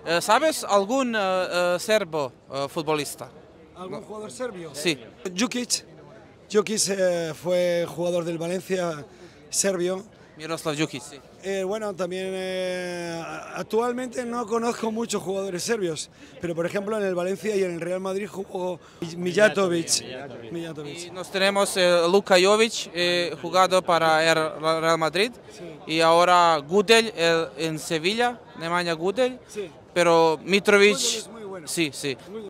¿Sabes algún serbo futbolista? ¿Algún jugador serbio? Sí. Jukic. Jukic fue jugador del Valencia serbio. Miroslav Jukic, sí. Bueno, también actualmente no conozco muchos jugadores serbios, pero por ejemplo en el Valencia y en el Real Madrid jugó Mijatovic. Y nos tenemos Luka Jovic, jugado para el Real Madrid, y ahora Gudel en Sevilla, Nemanja Gudel, Sí. pero Mitrovic, Gudel es muy bueno. sí, sí.